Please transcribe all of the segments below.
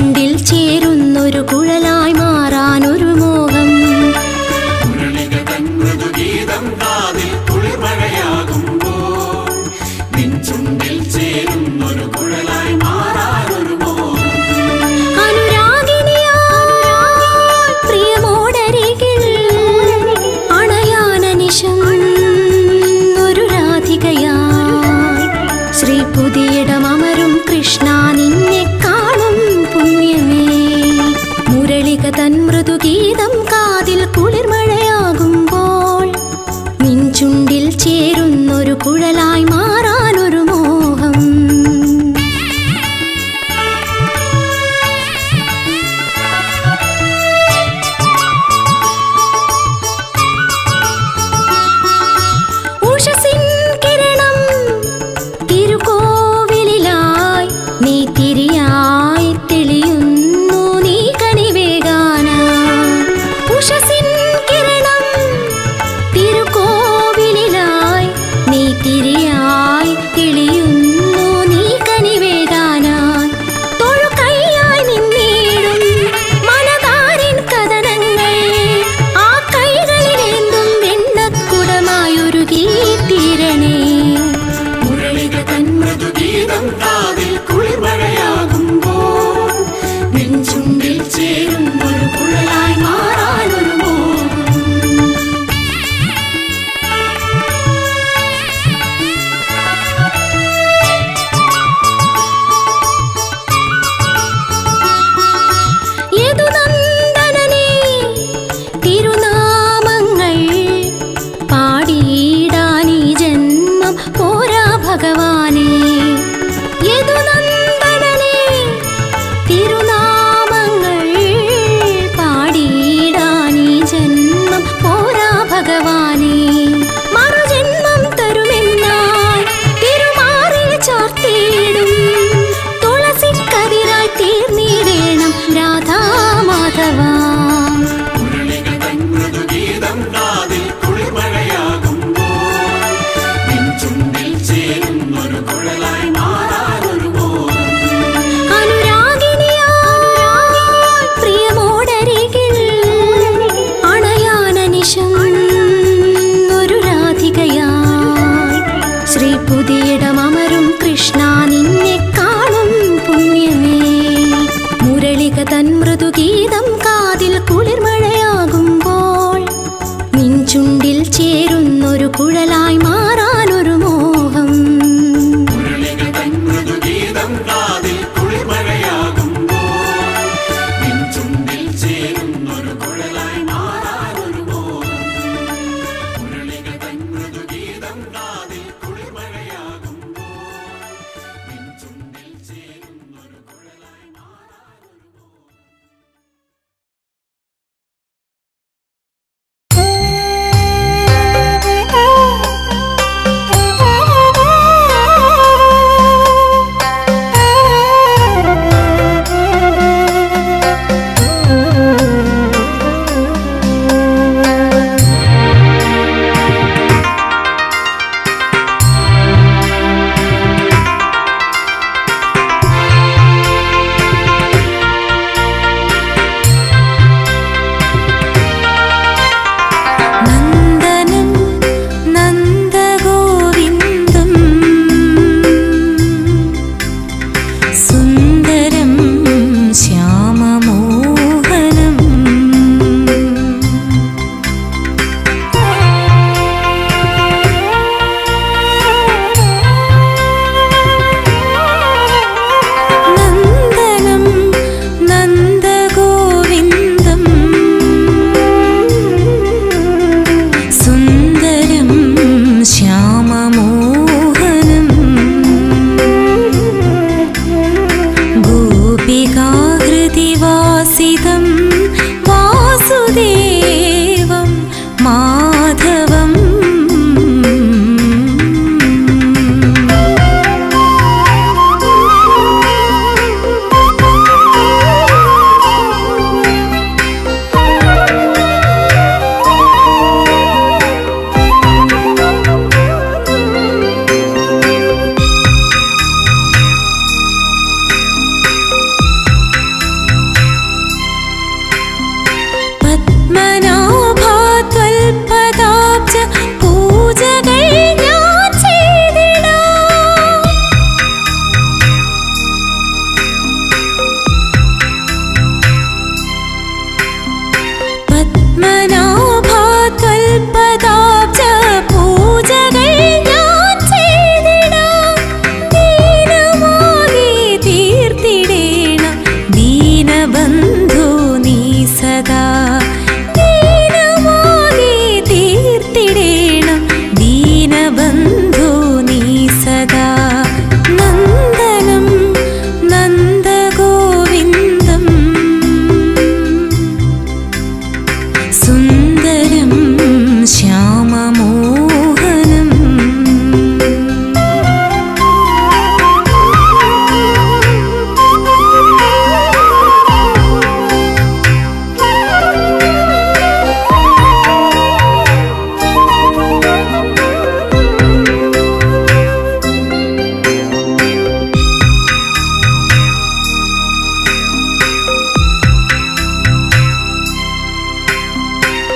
ചുണ്ടിൽ ചേരുന്നൊരു കുഴലായി മാറാനൊരു മോഹം. മുരളിക തൻ മൃദുഗീതം കാതിൽ കുളിർമഴയാകുമ്പോൾ നിൻ ചുണ്ടിൽ ചേരുന്നൊരു കുഴലായി മാറാനൊരു മോഹം. അനുരാഗിനിയായി പ്രിയമോടരികിൽ അണയാനനിശം ഒരു രാധികയായി ശ്രീ പുതിയിടമരും കൃഷ്ണ നിന്നെ കാണും പുണ്യമേ. മുരളിക തൻ മൃദുഗീതം കാതിൽ കുളിർമഴയാകുമ്പോൾ നിൻ ചുണ്ടിൽ ചേരുന്നൊരു കുഴലായി മാറാനൊരു മോഹം. ഉഷസിൻ കിരണം തിരുക്കോവിലായി നീ തിരിയായി തെളിയുന്നു നീ കണിവേകാനായി. ഉഷസിൻ കിരണം തിരുക്കോവിലായി നീ തിരിയായി തെളിയുന്നു നീ കണിവേകാനായി. തൊഴുകൈയായി നിന്നിടും മനതാരിൻ കഥനങ്ങൾ ആ കൈകളിലേന്തും വെണ്ണക്കുടമായൊരുകി തീരണേ. മുരളിക തൻ മൃദുഗീതം കാതിൽ കുളിർമഴയാകുമ്പോൾ നിൻ ചുണ്ടിൽ ചേരുന്നൊരു കുഴലായി മാറാനൊരു മോഹം. യദുനന്ദനനേ തിരുനാമങ്ങൾ പാടിയിടാനീ ജന്മം പോരാ ഭഗവാനേ. യദുനന്ദനനേ തിരുനാമങ്ങൾ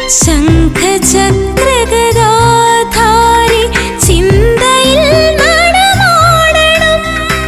ശംഖചക്രഗദാധാരി ചിന്തയിൽ നടമാടണം.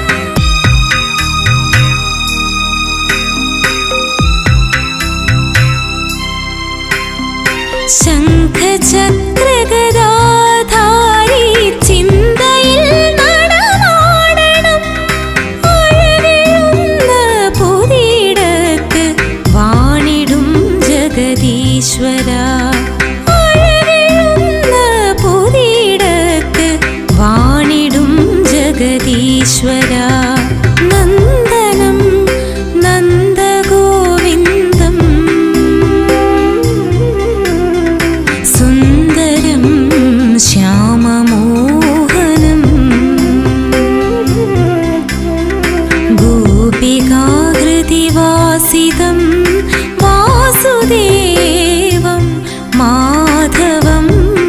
ശംഖചക്രഗദാധാരി ചിന്തയിൽ നടമാടണം. അഴകെഴുന്ന പുതിയിടത്ത് വാണിടും ജഗദീശ്വര. അഴകെഴുന്ന പുതിയിടത്ത് വാണിടും ജഗദീശ്വര. നന്ദനം നന്ദഗോവിന്ദം സുന്ദരം ശ്യാമമോഹനം ഗോപികാഹൃതിവാസിതം വാസുദേവം മാധവം.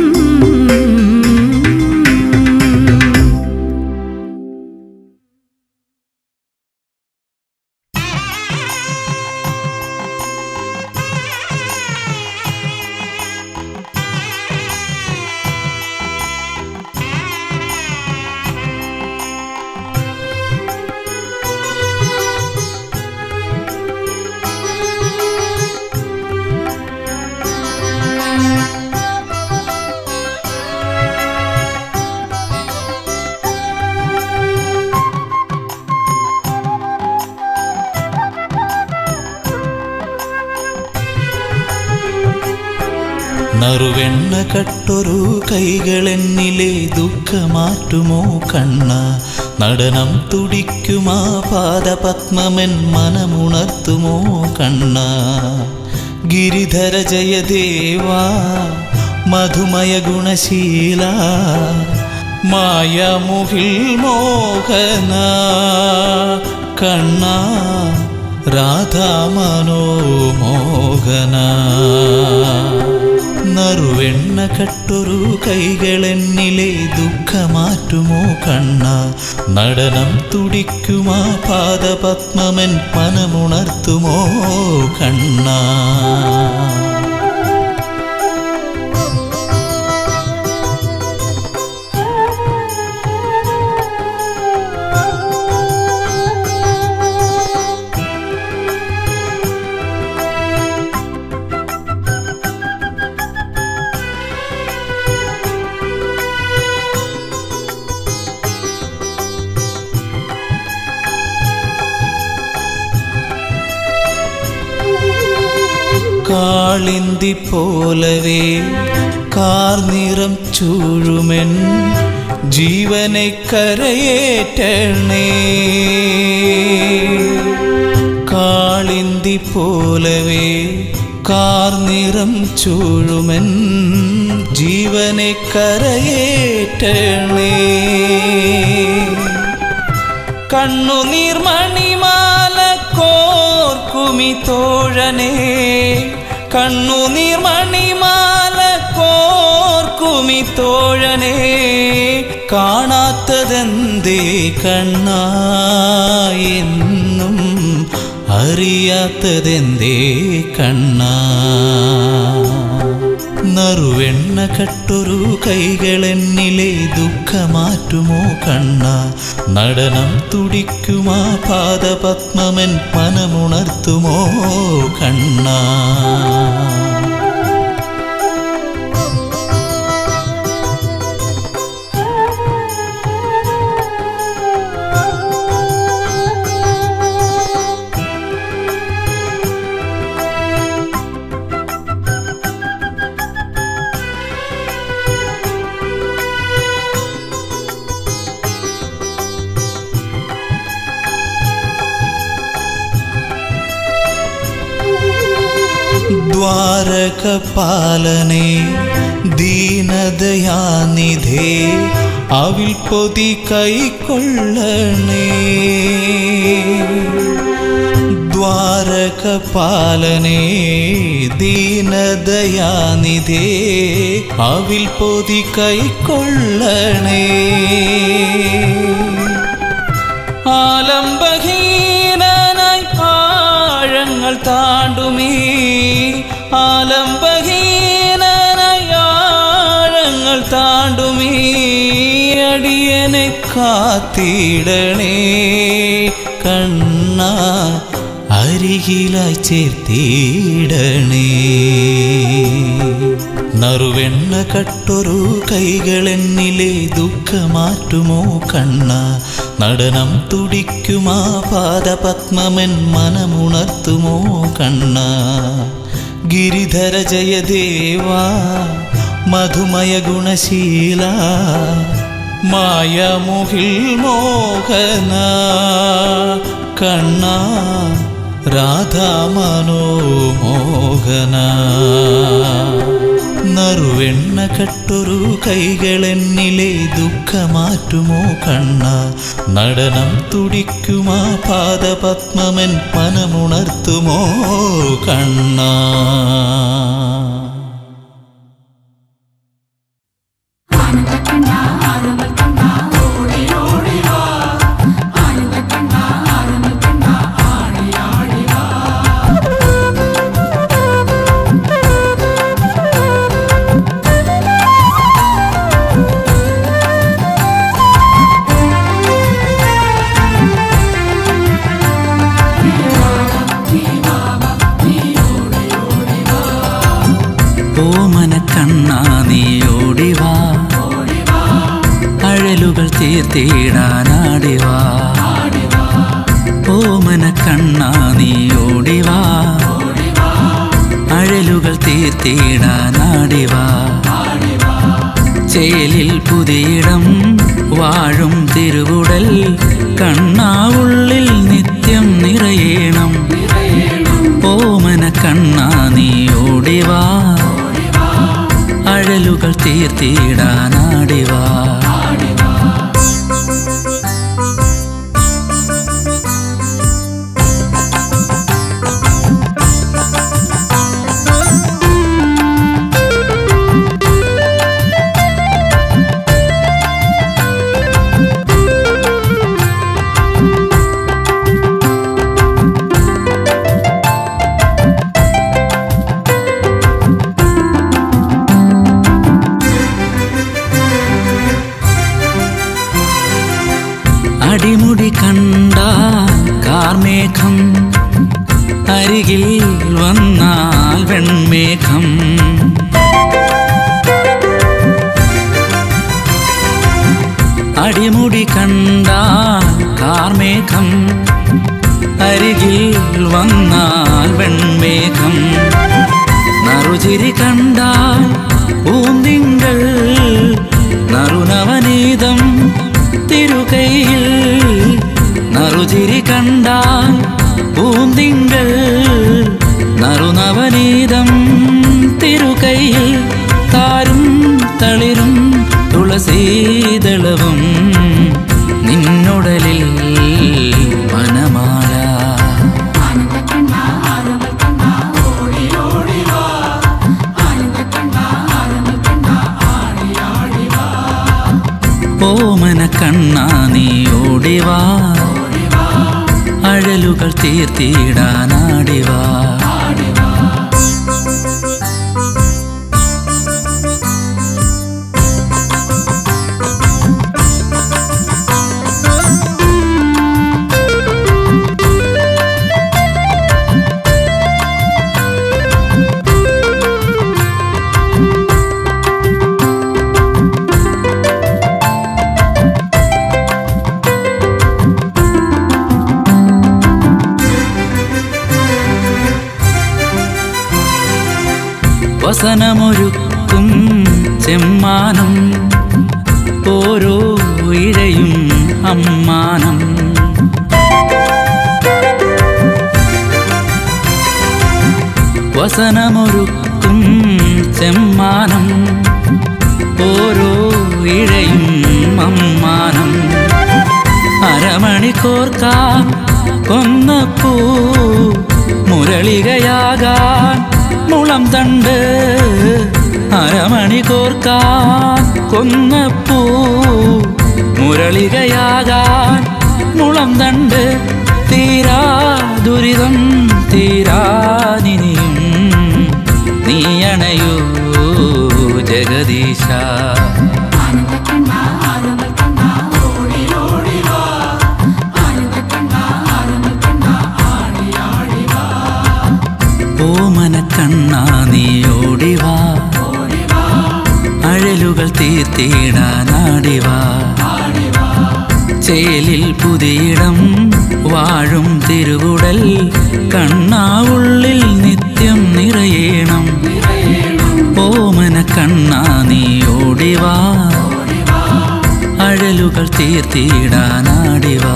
നറുവെണ്ണ കട്ടൊരു കൈകളെന്നിലെ ദുഃഖമാറ്റുമോ കണ്ണ. നടനം തുടിക്കുമാ പാദപത്മമെൻ മനമുണർത്തുമോ കണ്ണ. ഗിരിധര ജയദേവാ മധുമയ ഗുണശീല മായമുഹിൽ മോഹന കണ്ണ രാധാ മനോമോഹന. നറുവെണ്ണ കട്ടൊരു കൈകളെന്നിലെ ദുഃഖമാറ്റുമോ കണ്ണ. നടനം തുടിക്കുമാ പാദപത്മമെൻ മനമുണർത്തുമോ കണ്ണ. കാളിന്തി പോലവേ കാർനിറം ചൂഴുമെൻ ജീവനെ കരയേറ്റണേ. കാളിന്തി പോലവേ കാർനിറം ചൂഴുമെൻ ജീവനെ കരയേറ്റണേ. കണ്ണുനീർമണിമാല കോർക്കുമി തോഴനേ. കണ്ണുനീർമണിമാല കോർക്കുമി തോഴനേ. കാണാത്തതെന്തേ കണ്ണാ എന്നും അറിയാത്തതെന്തേ കണ്ണാ. നറുവെണ്ണ കട്ടൊരു കൈകളെന്നിലെ ദുഃഖമാറ്റുമോ കണ്ണ. നടനം തുടിക്കുമാ പാദപത്മമെൻ മനമുണർത്തുമോ കണ്ണ. ദ്വാരകപാലനേ ദീനദയാനിധേ അവിൽ പൊതി കൈക്കൊള്ളണേ. ദ്വാരകപാലനേ ദീനദയാനിധേ അവിൽ പൊതി കൈക്കൊള്ളണേ. ആലംബഹീനനായി ആഴങ്ങൾ താണ്ടുമീ ആലംബഹീന കാത്തിടണേ കണ്ണ അരികിലായി ചേർത്തിടണേ നറുവെണ്ണ കട്ടൊരു കൈകളെന്നിലെ ദുഃഖമാറ്റുമോ കണ്ണ നടനം തുടിക്കുമാ പാദപത്മമൻ മനമുണർത്തുമോ കണ്ണ ഗിരിധര ജയദേവാ മധുമയ ഗുണശീല മായമുഹിൽ മോഹന കണ്ണ രാധാ മനോമോഹന നറുവെണ്ണ കട്ടൊരു കൈകളെന്നിലെ ദുഃഖമാറ്റുമോ കണ്ണ നടനം തുടിക്കുമാ പാദപത്മമൻ മനമുണർത്തുമോ കണ്ണ തീർത്തിടാനാടിവാ ഓമന കണ്ണാ നീ ഓടിവാ അഴലുകൾ തീർത്തിടാനാടിവാ ചേലിൽ പുതിയിടം വാഴും തിരുവുടൽ കണ്ണാ ഉള്ളിൽ നിത്യം നിറയേണം ഓമന കണ്ണാ നീ ഓടിവാ അഴലുകൾ തീർത്തിടാനാടിവാ അടിമുടി കണ്ട കാർമേഘം അരികിൽ വന്നാൽ വെൺമേഘം അടിമുടി കണ്ട കാർമേഘം അരികിൽ വന്നാൽ വെൺമേഘം നറുചിരി കണ്ടാൽ പൂന്തിങ്കൾ നറുനവനീതം തിരുകൈയിൽ നറുചിരി കണ്ടാൽ പൂന്തിങ്കൾ നറുനവനീതം തിരുകൈയിൽ താരും തളിരും തുളസീദളവും നിന്നുടലിൽ മനമാല ഓമന കണ്ണാ നീ ഓടിവാ അഴലുകൾ തീർത്തിടാനാടിവാ വസനമൊരുക്കും ചെമ്മാനം ഓരോ ഇഴയും അമ്മാനം വസനമൊരുക്കും ചെമ്മാനം ഓരോ ഇഴയും അമ്മാനം അരമണിക്കോർക്കാൻ കൊന്നപ്പൂ മുരളികയാകാൻ മുളം തണ്ട് അരമണിക്കോർക്കാൻ കൊന്നപ്പൂ മുരളികയാകാൻ മുളം തണ്ട് തീരാ ദുരിതം തീരാനിനിയും നീയണയോ ജഗദീശ ആനന്ദ കണ്ണാ ഓടി ഓടി ഓമനക്കണ്ണാ നീ ഓടിവാ, അഴലുകൾ തീർത്തിടാനാടിവാ. ചേലിൽ പുതിയിടം വാഴും തിരുവുടൽ കണ്ണാ ഉള്ളിൽ നിത്യം നിറയേണം. ഓമനക്കണ്ണാ നീ ഓടിവാ, അഴലുകൾ തീർത്തിടാനാടിവാ.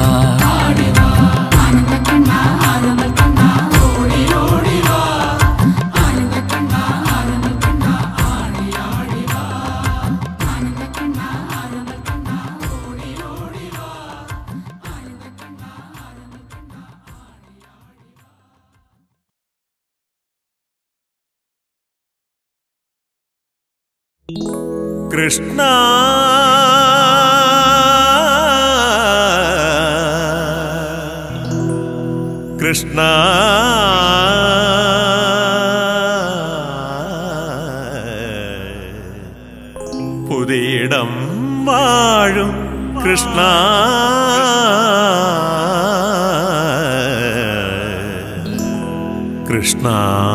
കൃഷ്ണ കൃഷ്ണ പുതിയിടം വാഴും കൃഷ്ണ കൃഷ്ണ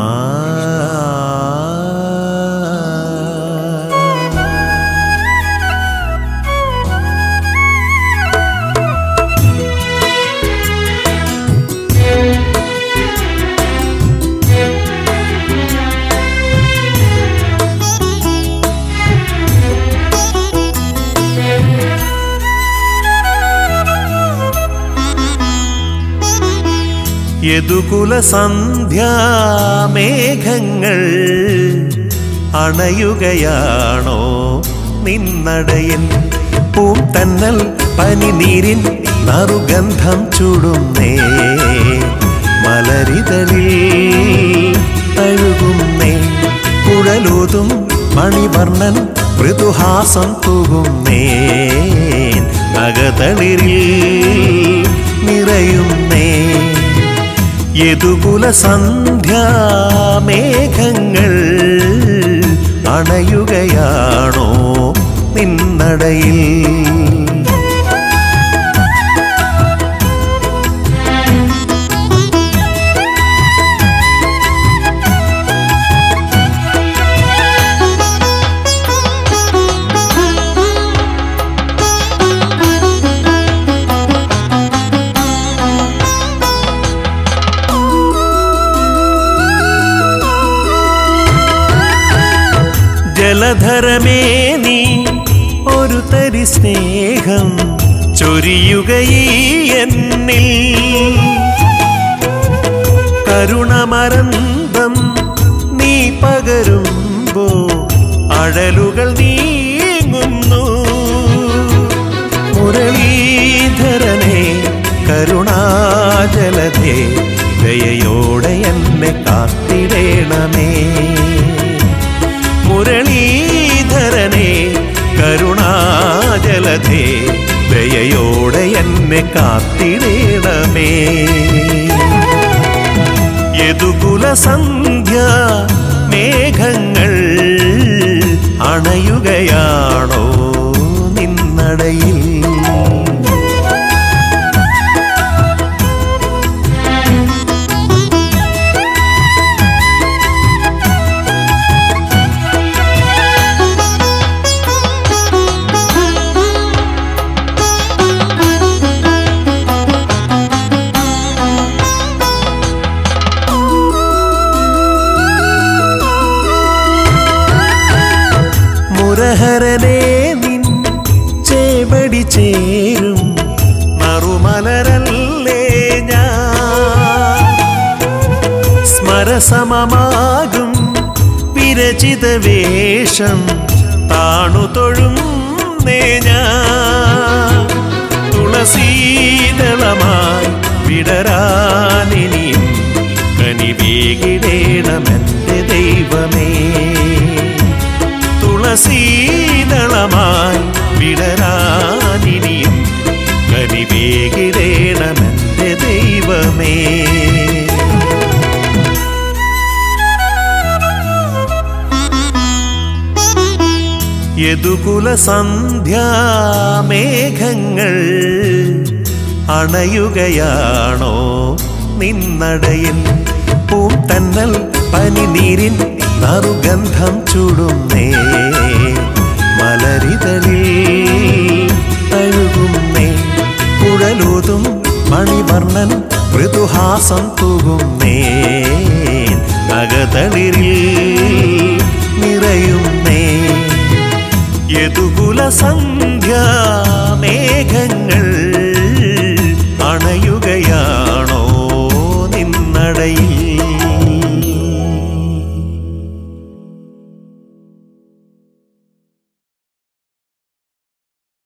യദുകുല സന്ധ്യാമേഘങ്ങൾ അണയുകയാണോ നിന്നടയിൽ? പൂന്തന്നൽ പനിനീരിൻ നറുഗന്ധം ചൂടുന്നേ, മലരിതളിൽ തഴുകുന്നേ. കുഴലൂതും മണിവർണ്ണൻ മൃദുഹാസം തൂകുന്നേ, നഗതളിരിൽ നിറയുന്നേ. യദുകുല സന്ധ്യാമേഘങ്ങൾ അണയുകയാണോ നിന്നടയിൽ? ജലധരമേ നീ ഒരു തരി സ്നേഹം ചൊരിയുകയീ എന്നിൽ. കരുണമരന്തം നീ പകരുമ്പോ അഴലുകൾ നീങ്ങുന്നു. മുരളീധരനെ കരുണാജലധേ ദയയോടെ എന്നെ കാത്തിടേണമേ. മുരളീധരനെ കരുണാജലധേ ദയയോടെ എന്നെ കാത്തിടേണമേ. യദുകുല സന്ധ്യ മേഘങ്ങൾ അണയുകയാണോ നിന്നടയിൽ? മുരഹരനെ നിൻ ചേവടി ചേരും നറുമലരല്ലേ ഞാൻ. സ്മരസമമാകും വിരചിത വേഷം താണു തൊഴുന്നേ ഞാൻ. തുളസീദളമായി വിടരാനിനിയും കനിവേകിടേണമെന്റെ ദൈവമേ. തുളസീദളമായി വിടരാനിനിയും കനിവേകിടേണമെന്റെ ദൈവമേ. യദുകുല സന്ധ്യാമേഘങ്ങൾ അണയുകയാണോ നിന്നടയിൽ? പൂന്തന്നൽ പനിനീരിൻ നറുഗന്ധം ചൂടുന്നേ മലരിതളിൽ തഴുകുന്നേ കുഴലൂതും മണിവർണ്ണൻ മൃദുഹാസം തൂകുന്നേ അകതളിരിൽ നിറയുന്നേ യദുകുല